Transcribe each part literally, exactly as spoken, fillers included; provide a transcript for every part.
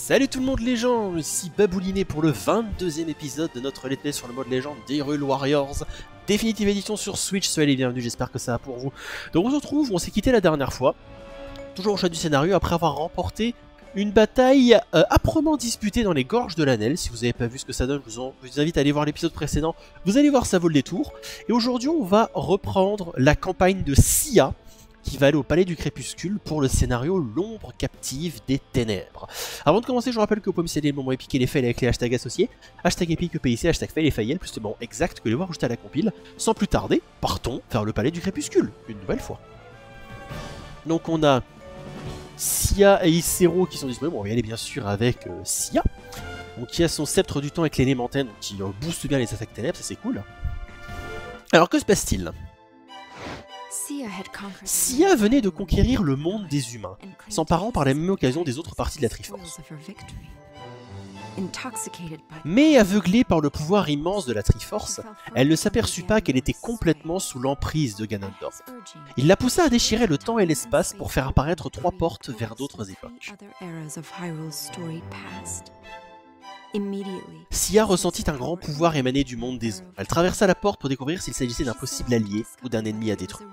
Salut tout le monde les gens, ici Babouliné pour le vingt-deuxième épisode de notre let's play sur le mode légende d'Hyrule Warriors Definitive Edition sur Switch. Soyez les bienvenus, j'espère que ça va pour vous. Donc on se retrouve, on s'est quitté la dernière fois, toujours au chat du scénario, après avoir remporté une bataille euh, âprement disputée dans les gorges de l'Anel. Si vous n'avez pas vu ce que ça donne, je vous, en, je vous invite à aller voir l'épisode précédent, vous allez voir, ça vaut le détour. Et aujourd'hui on va reprendre la campagne de Sia, qui va aller au Palais du Crépuscule pour le scénario L'ombre captive des ténèbres. Avant de commencer, je vous rappelle que vous pouvez me céder le moment épique et les fails avec les hashtags associés. Hashtag épique E P I C, hashtag fail et fail, plus le moment exact que les voir juste à la compile. Sans plus tarder, partons vers le Palais du Crépuscule, une nouvelle fois. Donc on a Sia et Ysero qui sont disponibles. Bon, on va y aller bien sûr avec euh, Sia, donc, qui a son sceptre du temps avec l'élémentaire, qui euh, booste bien les attaques ténèbres, ça c'est cool. Alors que se passe-t-il ? Sia venait de conquérir le monde des humains, s'emparant par la même occasion des autres parties de la Triforce. Mais aveuglée par le pouvoir immense de la Triforce, elle ne s'aperçut pas qu'elle était complètement sous l'emprise de Ganondorf. Il la poussa à déchirer le temps et l'espace pour faire apparaître trois portes vers d'autres époques. Sia ressentit un grand pouvoir émaner du monde des eaux. Elle traversa la porte pour découvrir s'il s'agissait d'un possible allié ou d'un ennemi à détruire.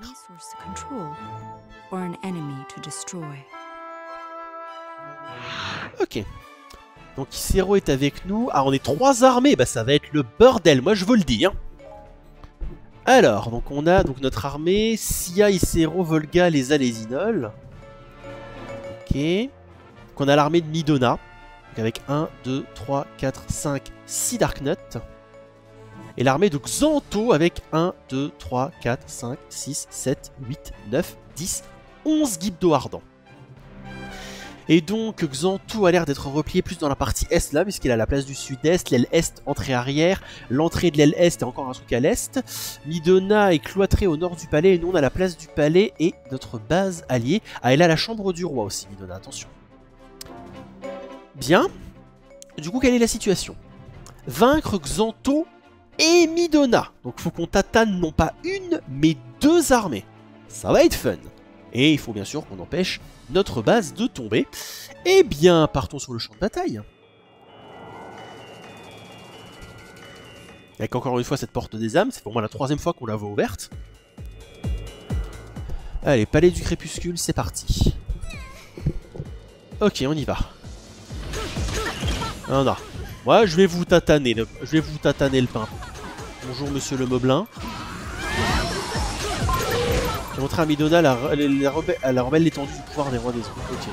Ok. Donc Ysero est avec nous. Ah, on est trois armées. Bah ça va être le bordel, moi je vous le dis. Hein. Alors, donc on a donc notre armée. Sia, Ysero, Volga, les Alésinol. Ok. Donc on a l'armée de Midona. Avec un, deux, trois, quatre, cinq, six Darknut. Et l'armée de Xanto avec un, deux, trois, quatre, cinq, six, sept, huit, neuf, dix, onze Gibdo Ardents. Et donc Xanto a l'air d'être replié plus dans la partie est là, puisqu'il a la place du sud-est, l'aile est, entrée-arrière, l'entrée de l'aile est et encore un truc à l'est. Midona est cloîtrée au nord du palais et nous on a la place du palais et notre base alliée. Ah, elle a la chambre du roi aussi, Midona, attention. Bien. Du coup, quelle est la situation? Vaincre Xanto et Midona. Donc, il faut qu'on tatane non pas une, mais deux armées. Ça va être fun. Et il faut bien sûr qu'on empêche notre base de tomber. Eh bien, partons sur le champ de bataille. Avec encore une fois cette porte des âmes. C'est pour moi la troisième fois qu'on la voit ouverte. Allez, Palais du Crépuscule, c'est parti. Ok, on y va. Non, non. Moi, je vais vous tataner. Le... Je vais vous tataner le pain. Bonjour, monsieur le Moblin. Je vais montrer à Midona la, la, la, rebelle, la rebelle l'étendue du pouvoir des rois des eaux. Ok.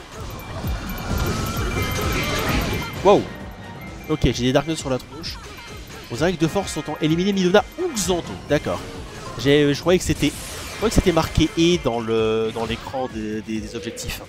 Wow. Ok, j'ai des Darknuts sur la tronche. On dirait que de force sont en éliminer Midona ou Xanto. D'accord. Je croyais que c'était. Je croyais que c'était marqué et dans le dans l'écran des, des, des objectifs.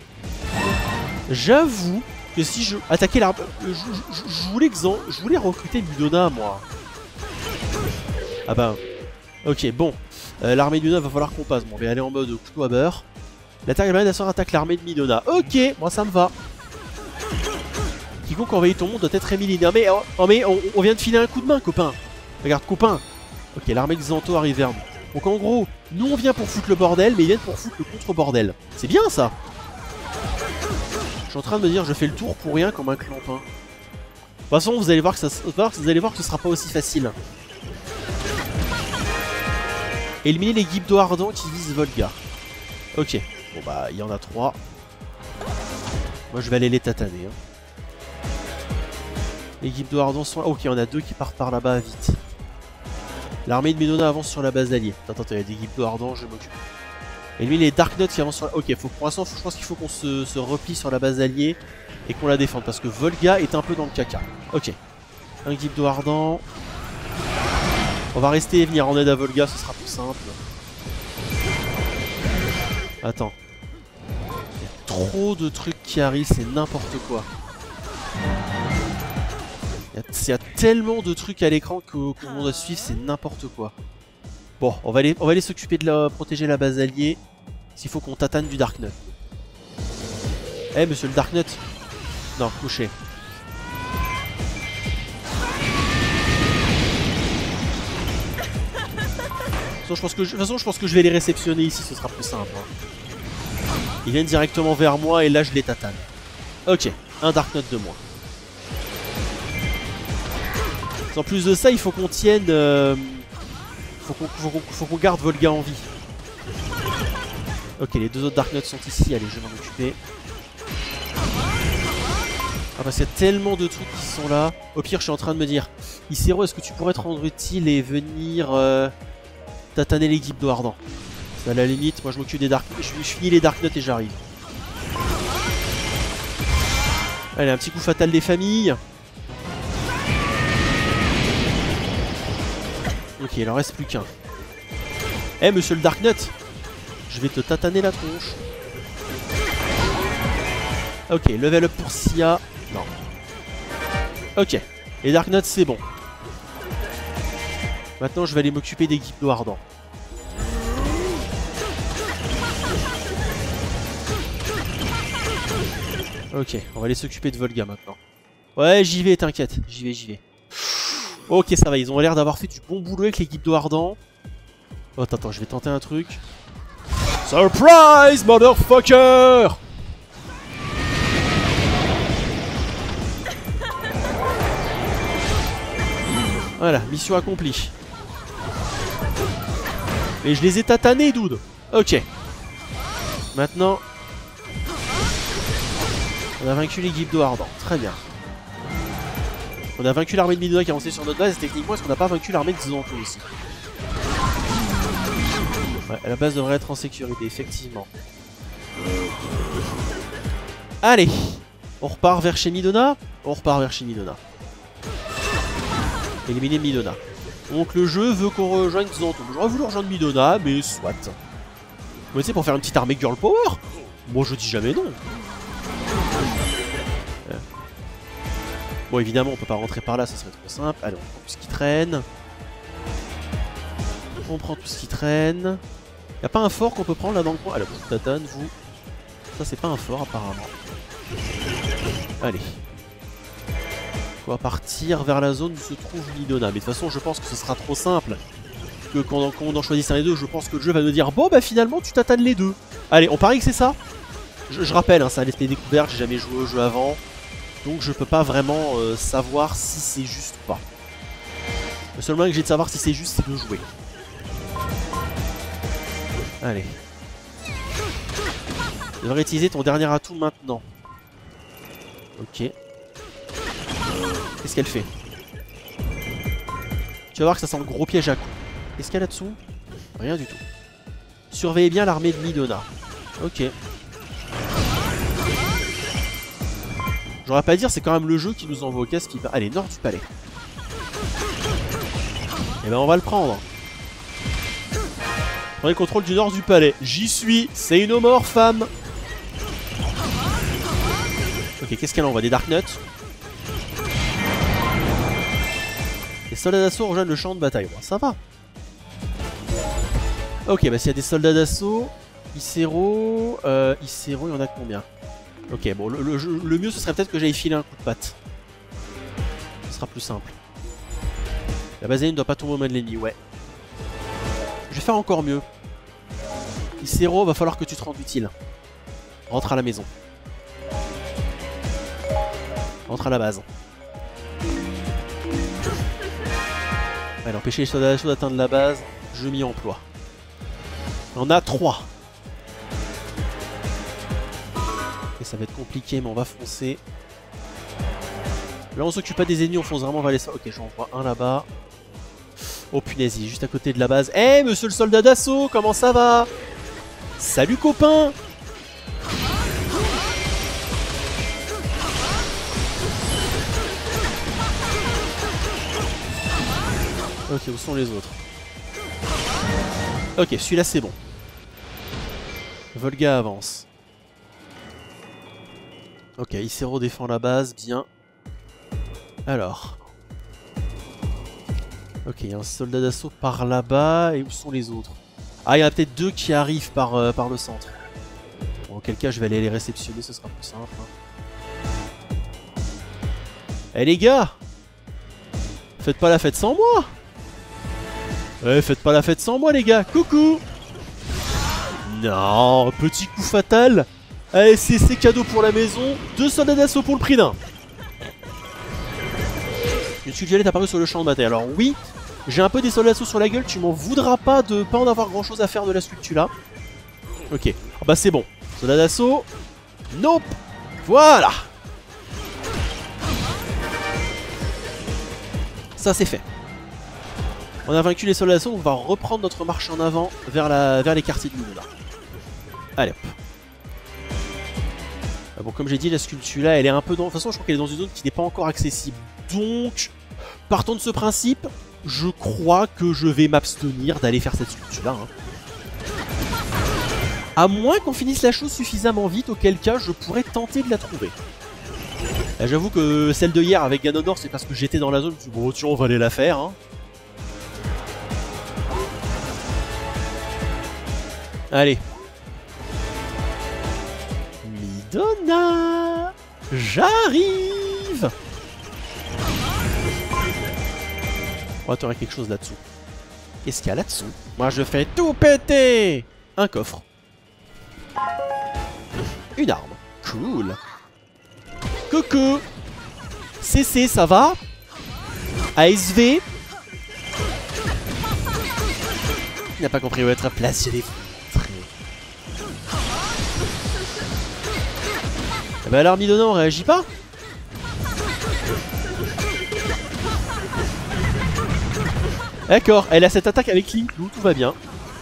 J'avoue que si je attaquais l'arbre, je, je, je, voulais Xan, je voulais recruter Midona moi. Ah bah, ok, bon, euh, l'armée de Midona va falloir qu'on passe. Bon, on va aller en mode couteau à beurre. L'attaque de Midona attaque l'armée de Midona. Ok, moi ça me va. Quiconque envahit ton monde doit être éliminé. Non mais, oh, mais on, on vient de filer un coup de main, copain. Regarde, copain. Ok, l'armée de Xanto arrive vers nous. Donc en gros, nous on vient pour foutre le bordel, mais ils viennent pour foutre le contre-bordel. C'est bien ça. Je suis en train de me dire, je fais le tour pour rien comme un clampin. De toute façon, vous allez voir que ça, vous allez voir que ce sera pas aussi facile. Éliminer les Gibdo Ardents qui visent Volga. Ok. Bon bah, il y en a trois. Moi, je vais aller les tataner. Hein. Les Gibdo Ardents sont là. Ok, on a deux qui partent par là-bas vite. L'armée de Midona avance sur la base alliée. Attends, attends, il y a des Gibdo Ardents, je m'occupe. Et lui les Darknuts qui avancent sur la... Ok, faut, pour l'instant je pense qu'il faut qu'on se, se replie sur la base alliée et qu'on la défende parce que Volga est un peu dans le caca. Ok. Un Gibdo Ardent. On va rester et venir en aide à Volga, ce sera plus simple. Attends. Il y a trop de trucs qui arrivent, c'est n'importe quoi. Il y, a, il y a tellement de trucs à l'écran qu'on qu doit suivre, c'est n'importe quoi. Bon, on va aller, on va aller s'occuper de la, protéger la base alliée. S'il faut qu'on tatane du Darknut. Eh, hey, monsieur le Darknut. Non, couché. De toute façon, je pense que je, de toute façon, je pense que je vais les réceptionner ici, ce sera plus simple. Hein. Ils viennent directement vers moi et là je les tatane. Ok. un Dark Knot de moins. En plus de ça, il faut qu'on tienne... Euh, faut qu'on faut qu'on, faut qu'on garde Volga en vie. Ok, les deux autres Dark Knots sont ici. Allez, je vais m'en occuper. Ah, parce qu'il y a tellement de trucs qui sont là. Au pire, je suis en train de me dire, Icero, est-ce que tu pourrais te rendre utile et venir euh, tataner les Gypdo ardents? À la limite, moi je m'occupe des Dark... Je, je finis les Dark Knots et j'arrive. Allez, un petit coup fatal des familles. Ok, il en reste plus qu'un. Eh, hey, monsieur le Dark Knot, je vais te tataner la tronche. Ok, level up pour Sia. Non. Ok, les Dark Knots c'est bon. Maintenant je vais aller m'occuper des Gypdo ardents. Ok, on va aller s'occuper de Volga maintenant. Ouais, j'y vais, t'inquiète, j'y vais, j'y vais. Ok, ça va, ils ont l'air d'avoir fait du bon boulot avec les Gypdo ardents. Oh, attends, attends, je vais tenter un truc. Surprise, motherfucker! Voilà, mission accomplie. Et je les ai tatanés, dude. Ok. Maintenant, on a vaincu les Gypdo ardents. Très bien. On a vaincu l'armée de Midona qui a avancé sur notre base. Et techniquement, est-ce qu'on n'a pas vaincu l'armée de Zanto aussi? Ouais, la base devrait être en sécurité, effectivement. Allez, on repart vers chez Midona. On repart vers chez Midona. Éliminer Midona. Donc le jeu veut qu'on rejoigne Zanto. J'aurais voulu rejoindre Midona, mais soit. Mais tu sais, pour faire une petite armée girl power, moi je dis jamais non. Euh. Bon, évidemment, on peut pas rentrer par là, ça serait trop simple. Allez, on prend tout ce qui traîne. On prend tout ce qui traîne. Y'a pas un fort qu'on peut prendre là dans le coin? Allez, bon, tatane, vous. Ça, c'est pas un fort apparemment. Allez. On va partir vers la zone où se trouve Midona. Mais de toute façon, je pense que ce sera trop simple. Que quand on, quand on en choisisse un des deux, je pense que le jeu va nous dire bon, bah finalement, tu tatanes les deux. Allez, on parie que c'est ça. Je, je rappelle, hein, ça a l'esprit découverte, j'ai jamais joué au jeu avant. Donc je peux pas vraiment euh, savoir si c'est juste ou pas. Le seul moyen que j'ai de savoir si c'est juste, c'est de jouer. Allez. Tu devrais utiliser ton dernier atout maintenant. Ok. Qu'est-ce qu'elle fait? Tu vas voir que ça sent le gros piège à coups. Qu'est-ce qu'il y a là-dessous? Rien du tout. Surveillez bien l'armée de Midona. Ok. J'aurais pas à dire, c'est quand même le jeu qui nous envoie au casse qui... Allez, nord du palais. Et ben on va le prendre. Prenez le contrôle du nord du palais. J'y suis. C'est une mort, femme. Ok, qu'est-ce qu'elle envoie? Des Dark Knots. Les soldats d'assaut rejoignent le champ de bataille. Bon, ça va. Ok, bah s'il y a des soldats d'assaut, Icero, euh, Icero, il y en a combien? Ok, bon, le, le, le mieux ce serait peut-être que j'aille filer un coup de patte. Ce sera plus simple. La baséline ne doit pas tomber aux mains de l'ennemi, ouais. Je vais faire encore mieux. Icero, va falloir que tu te rendes utile. Rentre à la maison. Rentre à la base. Allez, empêcher les soldats d'assaut d'atteindre la base, je m'y emploie. On a trois. Et ça va être compliqué, mais on va foncer. Là, on s'occupe pas des ennemis, on fonce vraiment vers les soldats. Ok, j'en vois un là-bas. Oh punaise, il est juste à côté de la base. Eh, hey, monsieur le soldat d'assaut, comment ça va? Salut, copain! Ok, où sont les autres? Ok, celui-là c'est bon. Volga avance. Ok, Icero défend la base, bien. Alors. Ok, il y a un soldat d'assaut par là-bas. Et où sont les autres? Ah, il y en a peut-être deux qui arrivent par, euh, par le centre. Bon, en quel cas, je vais aller les réceptionner, ce sera plus simple. Hein. Eh les gars! Faites pas la fête sans moi! Ouais, faites pas la fête sans moi, les gars. Coucou. Non, petit coup fatal. Allez, c'est cadeau pour la maison. Deux soldats d'assaut pour le prix d'un. Une sculpture est apparue sur le champ de bataille. Alors oui, j'ai un peu des soldats d'assaut sur la gueule. Tu m'en voudras pas de pas en avoir grand chose à faire de la sculpture là. Ok. Ah bah c'est bon. Soldats d'assaut. Nope. Voilà. Ça c'est fait. On a vaincu les soldats d'assaut. On va reprendre notre marche en avant vers, la, vers les quartiers de Midona. Allez hop. Ah bon, comme j'ai dit, la sculpture là, elle est un peu dans... De toute façon, je crois qu'elle est dans une zone qui n'est pas encore accessible. Donc, partons de ce principe, je crois que je vais m'abstenir d'aller faire cette sculpture là. Hein. À moins qu'on finisse la chose suffisamment vite, auquel cas je pourrais tenter de la trouver. J'avoue que celle de hier avec Ganondorf, c'est parce que j'étais dans la zone, je me suis dit, bon tiens, on va aller la faire. Hein. Allez. Midona, j'arrive. On va trouver quelque chose là-dessous. Qu'est-ce qu'il y a là-dessous? Moi je fais tout péter. Un coffre. Une arme. Cool. Coucou. C C, ça va? A S V. Il n'a pas compris où être placé les traits. Eh ben alors Midona, on réagit pas? D'accord, elle a cette attaque avec Link, tout va bien.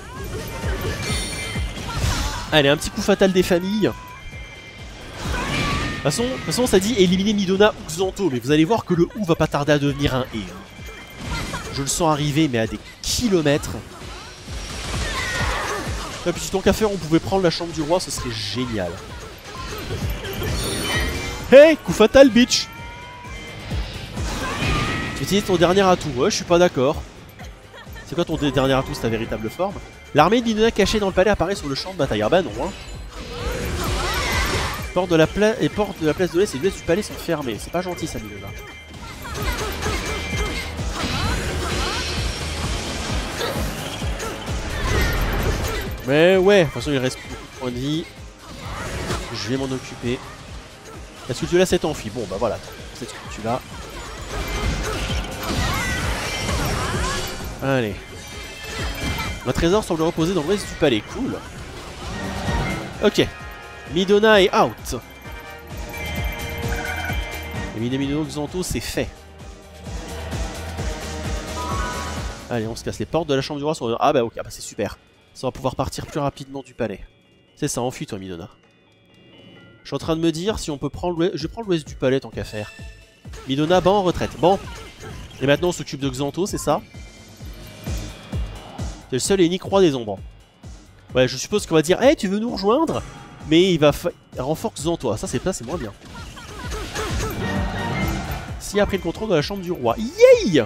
Allez, un petit coup fatal des familles. De toute façon, de toute façon ça dit éliminer Midona ou Xanto, mais vous allez voir que le ou va pas tarder à devenir un et. Je le sens arriver, mais à des kilomètres. Et puis si tant qu'à faire, on pouvait prendre la chambre du roi, ce serait génial. Hey, coup fatal, bitch. Tu utilises ton dernier atout. Ouais, je suis pas d'accord. C'est quoi ton dernier atout, c'est ta véritable forme? L'armée de Midona cachée dans le palais apparaît sur le champ de bataille. Ah bah non, hein. Porte de la place et portes de la place de l'Est et de l'Est du palais sont fermées. C'est pas gentil ça, Midona. Mais ouais, de toute façon il reste beaucoup de points de vie. Je vais m'en occuper. La sculpture là s'est enfuie. Bon bah voilà, cette sculpture là. Allez. Un trésor semble reposer dans l'ouest du palais. Cool. Ok. Midona est out. Éliminer Midona Xanto, c'est fait. Allez, on se casse les portes de la chambre du roi. Sur... Ah bah ok, ah bah c'est super. Ça va pouvoir partir plus rapidement du palais. C'est ça, enfuis toi Midona. Je suis en train de me dire si on peut prendre l'ouest. Je vais prendre l'ouest du palais tant qu'à faire. Midona, bah en retraite. Bon. Et maintenant on s'occupe de Xanto, c'est ça? C'est le seul et unique roi des ombres. Ouais, je suppose qu'on va dire, hey, tu veux nous rejoindre? Mais il va renforcer Xanto. Ça, c'est c'est moins bien. S'il a pris le contrôle de la chambre du roi. Yay!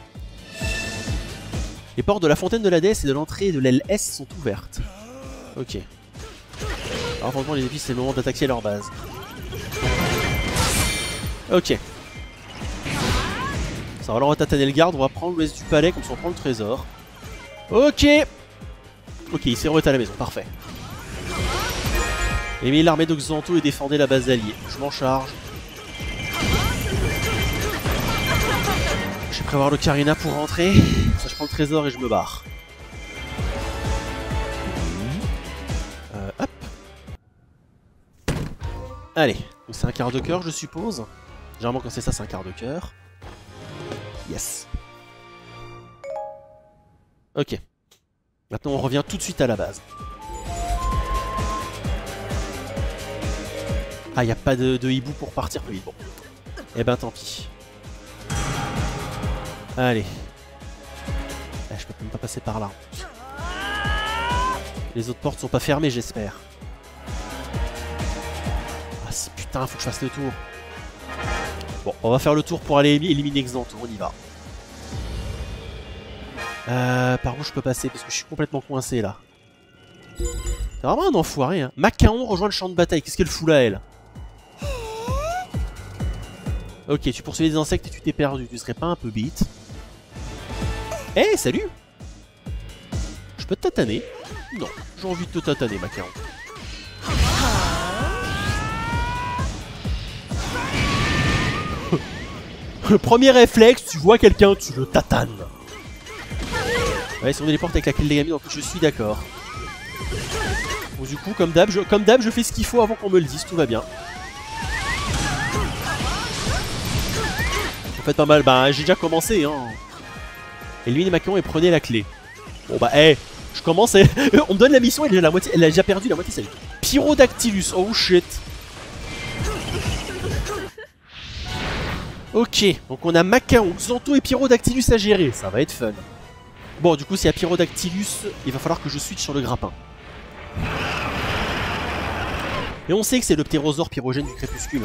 Les portes de la fontaine de la déesse et de l'entrée de l'aile S sont ouvertes. Ok. Alors, franchement, les épices, c'est le moment d'attaquer leur base. Ok. Ça va, alors on va tataner le garde. On va prendre l'ouest du palais comme ça on prend le trésor. Ok. Ok, il s'est remettre à la maison, parfait. Et mis l'armée de Xanto et défendait la base alliée. Je m'en charge. Je vais prévoir le Karina pour rentrer. Ça, je prends le trésor et je me barre. Euh, hop. Allez, c'est un quart de cœur, je suppose. Généralement, quand c'est ça, c'est un quart de cœur. Yes. Ok. Maintenant, on revient tout de suite à la base. Ah, il n'y a pas de, de hibou pour partir plus vite. Bon. Eh ben, tant pis. Allez. Eh, je peux même pas passer par là. Les autres portes sont pas fermées, j'espère. Ah, si, putain, faut que je fasse le tour. Bon, on va faire le tour pour aller éliminer Xanto. On y va. Euh, par où je peux passer? Parce que je suis complètement coincé là. C'est vraiment un enfoiré, hein. Macaon rejoint le champ de bataille. Qu'est-ce qu'elle fout là, elle? Ok, tu poursuivais des insectes et tu t'es perdu. Tu serais pas un peu bite? Eh, hey, salut! Je peux te tataner? Non, j'ai envie de te tataner, Macaon. Le premier réflexe, tu vois quelqu'un, tu le tatanes. Ouais, si on est les portes avec la clé de gamine, en plus je suis d'accord. Bon, du coup, comme d'hab, je, comme d'hab, je fais ce qu'il faut avant qu'on me le dise, tout va bien. En fait, pas mal. Bah, j'ai déjà commencé, hein. Éliminez Macaon et prenez la clé. Bon, bah, hé, hey, je commence. Et... on me donne la mission, elle, est la moitié, elle a déjà perdu la moitié de sa vie. Pyrodactylus, oh shit. Ok, donc on a Macaon, Xanto et Pyrodactylus à gérer, ça va être fun. Bon, du coup, s'il y a Pyrodactylus, il va falloir que je switch sur le grappin. Et on sait que c'est le ptérosaure pyrogène du crépuscule.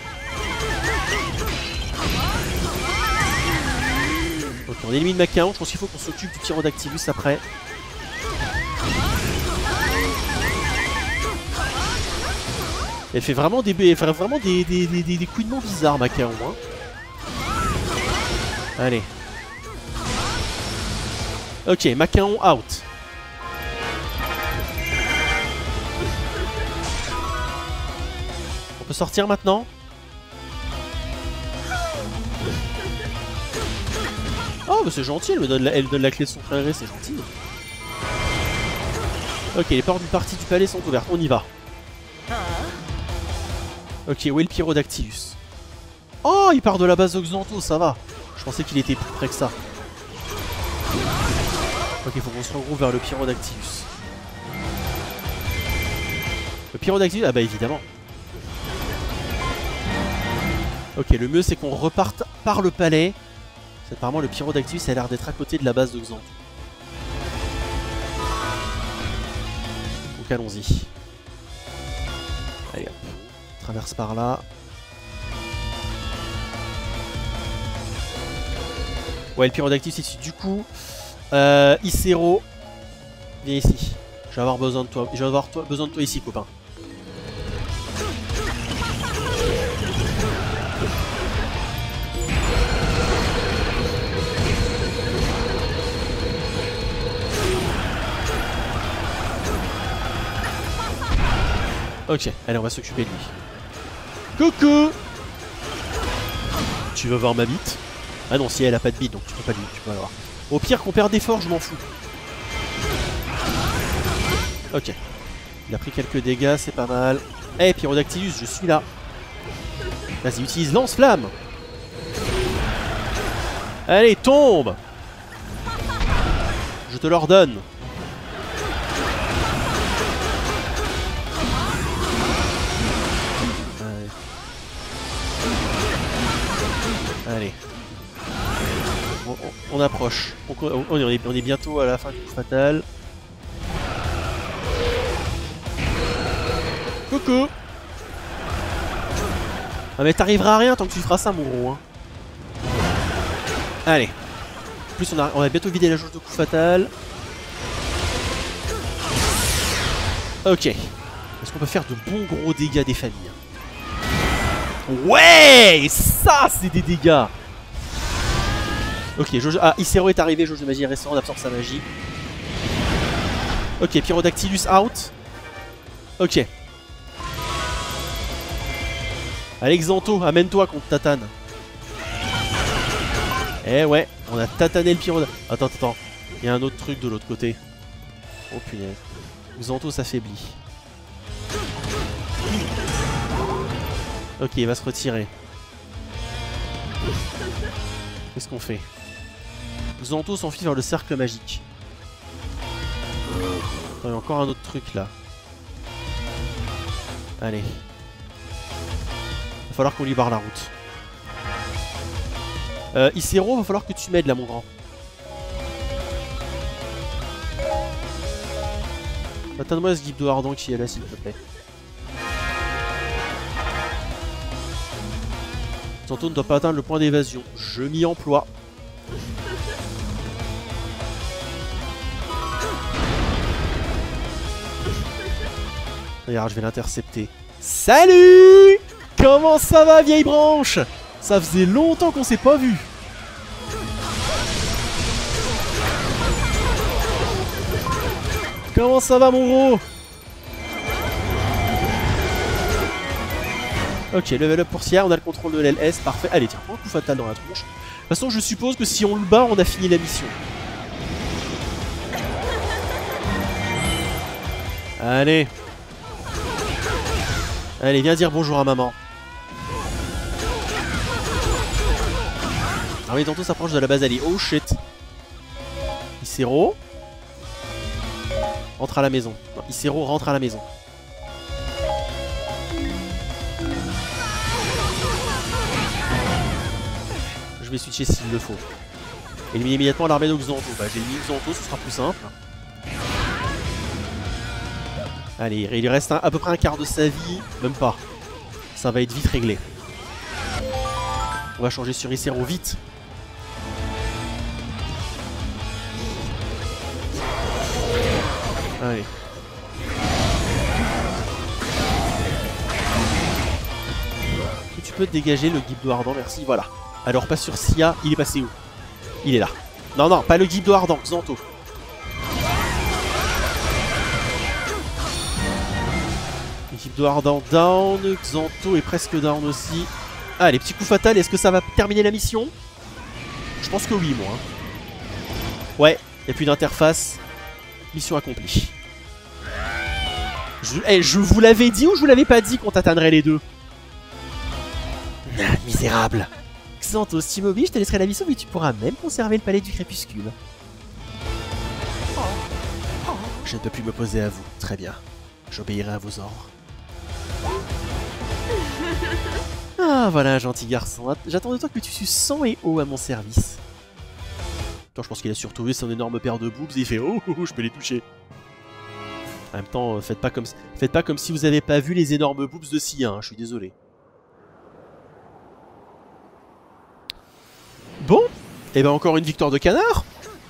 Ok, on élimine Macaon, je pense qu'il faut qu'on s'occupe du Pyrodactylus après. Elle fait vraiment des, elle fait vraiment des, des, des, des, des couinements bizarres, Macaon. Hein. Allez. Ok, Macaon out. On peut sortir maintenant? Oh, bah c'est gentil, elle me donne la, elle donne la clé de son frère, c'est gentil. Ok, les portes d'une partie du palais sont ouvertes, on y va. Ok, où est le Pyrodactylus? Oh, il part de la base Xanto, ça va. Je pensais qu'il était plus près que ça. Ok, faut qu'on se regroupe vers le Pyrodactylus. Le Pyrodactylus, ah bah évidemment. Ok, le mieux c'est qu'on reparte par le palais. Apparemment le Pyrodactylus a l'air d'être à côté de la base de Xanto. Donc allons-y. Allez hop, on traverse par là. Ouais, le Pyrodactylus est ici. Du coup, euh, Icero, viens ici. Je vais avoir besoin de toi. Je vais avoir toi, besoin de toi ici, copain. Ok, allez, on va s'occuper de lui. Coucou! Tu veux voir ma bite? Ah non, si elle a pas de bite, donc tu peux pas lui, tu peux l'avoir. Au pire qu'on perd des forts, je m'en fous. Ok. Il a pris quelques dégâts, c'est pas mal. Eh, hey, Pyrodactylus, je suis là. Vas-y, utilise lance-flamme. Allez, tombe! Je te l'ordonne. Allez. On, on, on approche. On, on, est, on est bientôt à la fin du coup fatal. Coucou. Ah mais t'arriveras à rien tant que tu feras ça, mon gros. Hein. Allez. En plus, on a, on a bientôt vidé la jauge de coup fatal. Ok. Est-ce qu'on peut faire de bons gros dégâts des familles? Ouais, ça c'est des dégâts. Ok, jauge... ah, Icero est arrivé, jauge de magie récent, on absorbe sa magie. Ok, Pyrodactylus out. Ok. Allez, Xanto, amène-toi contre Tatane. Eh ouais, on a tatané le Pyrodactylus. Attends, attends, il y a un autre truc de l'autre côté. Oh punaise. Xanto s'affaiblit. Ok, il va se retirer. Qu'est-ce qu'on fait? Xanto s'enfuit vers le cercle magique. Il y a encore un autre truc là. Allez. Il va falloir qu'on lui barre la route. Euh, Icero, va falloir que tu m'aides là, mon grand. Atteins-moi ce guide ardent qui est là, s'il te plaît. Xanto ne doit pas atteindre le point d'évasion. Je m'y emploie. Regarde, je vais l'intercepter. Salut! Comment ça va, vieille branche? Ça faisait longtemps qu'on s'est pas vu. Comment ça va, mon gros? Ok, level up pour Sia, on a le contrôle de l'L S, parfait. Allez, tiens, prends un coup fatal dans la tronche. De toute façon, je suppose que si on le bat, on a fini la mission. Allez. Allez, viens dire bonjour à maman. Ah oui, tantôt s'approche de la base Ali. Oh shit. Isero. Rentre à la maison. Non, Isero rentre à la maison. Je vais switcher s'il le faut. Éliminer immédiatement l'armée de Xanto. Bah j'ai mis Xanto, ce sera plus simple. Allez, il reste un, à peu près un quart de sa vie. Même pas. Ça va être vite réglé. On va changer sur Isero vite. Allez. Tu peux te dégager le Gibdo Ardent, merci, voilà. Alors pas sur Sia, il est passé où? Il est là. Non, non, pas le Gibdo Ardent, Xanto. Gibdo Ardent down, Xanto est presque down aussi. Ah, les petits coups fatals, est-ce que ça va terminer la mission? Je pense que oui, moi. Ouais, il n'y a plus d'interface. Mission accomplie. Je, hey, je vous l'avais dit ou je vous l'avais pas dit qu'on t'atteindrait les deux? Ah, misérable. Xanto, si tu m'obliges, je te laisserai la mission, mais tu pourras même conserver le palais du crépuscule. Je ne peux plus m'opposer à vous. Très bien. J'obéirai à vos ordres. Ah, voilà, gentil garçon. J'attends de toi que tu suces sang et eau à mon service. Attends, je pense qu'il a surtout vu son énorme paire de boobs et il fait oh, oh, oh, je peux les toucher. En même temps, faites pas comme, faites pas comme si vous avez pas vu les énormes boobs de Sia, hein, je suis désolé. Bon, et ben encore une victoire de canard.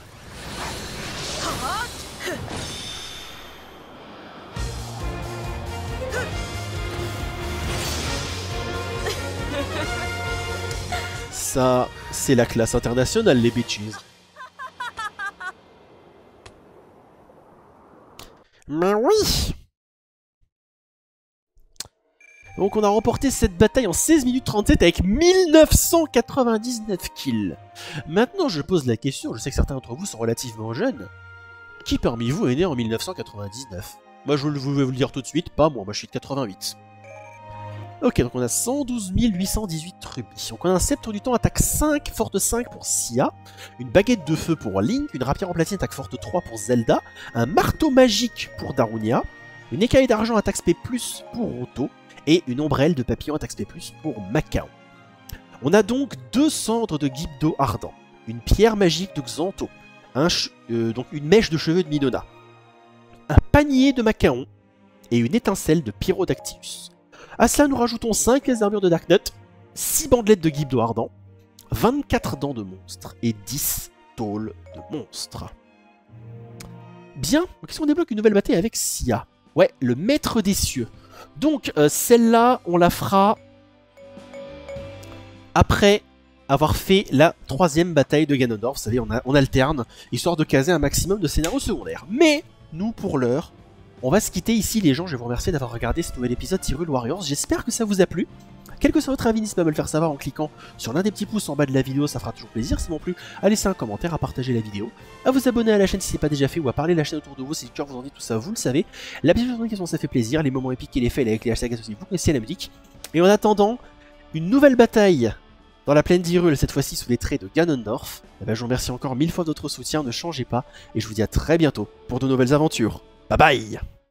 Ça, c'est la classe internationale, les bitches. Mais oui. Donc on a remporté cette bataille en seize minutes trente-sept avec mille neuf cent quatre-vingt-dix-neuf kills. Maintenant je pose la question, je sais que certains d'entre vous sont relativement jeunes. Qui parmi vous est né en mille neuf cent quatre-vingt-dix-neuf? Moi je vais vous le dire tout de suite, pas moi, moi je suis de quatre-vingt-huit. Ok, donc on a cent douze mille huit cent dix-huit rubis. Donc on a un sceptre du temps, attaque cinq, forte cinq pour Sia, une baguette de feu pour Link, une rapière en platine, attaque forte trois pour Zelda, un marteau magique pour Darunia, une écaille d'argent, attaque spé plus pour Roto, et une ombrelle de papillon, attaque spé plus pour Macao. On a donc deux cendres de Gibdo Ardent, une pierre magique de Xanto, un euh, donc une mèche de cheveux de Minona, un panier de Macaon, et une étincelle de Pyrodactylus. À cela, nous rajoutons cinq pièces d'armure de Darknut, six bandelettes de Gibdo Ardent, vingt-quatre dents de monstre et dix tôles de monstre. Bien, qu'est-ce qu'on débloque une nouvelle bataille avec Sia? Ouais, le maître des cieux. Donc, euh, celle-là, on la fera après avoir fait la troisième bataille de Ganondorf. Vous savez, on, a, on alterne, histoire de caser un maximum de scénarios secondaires. Mais, nous, pour l'heure, on va se quitter ici, les gens. Je vais vous remercier d'avoir regardé ce nouvel épisode d'Hyrule Warriors. J'espère que ça vous a plu. Quel que soit votre avis, n'hésitez pas à me le faire savoir en cliquant sur l'un des petits pouces en bas de la vidéo, ça fera toujours plaisir. Sinon plus, à laisser un commentaire, à partager la vidéo, à vous abonner à la chaîne si ce n'est pas déjà fait, ou à parler de la chaîne autour de vous si le cœur vous en dit, tout ça, vous le savez. La petite notification, ça fait plaisir. Les moments épiques et les faits avec les hashtags aussi, vous connaissez la musique. Et en attendant, une nouvelle bataille dans la plaine d'Hyrule, cette fois-ci sous les traits de Ganondorf. Eh ben, je vous remercie encore mille fois de votre soutien, ne changez pas, et je vous dis à très bientôt pour de nouvelles aventures. Bye bye!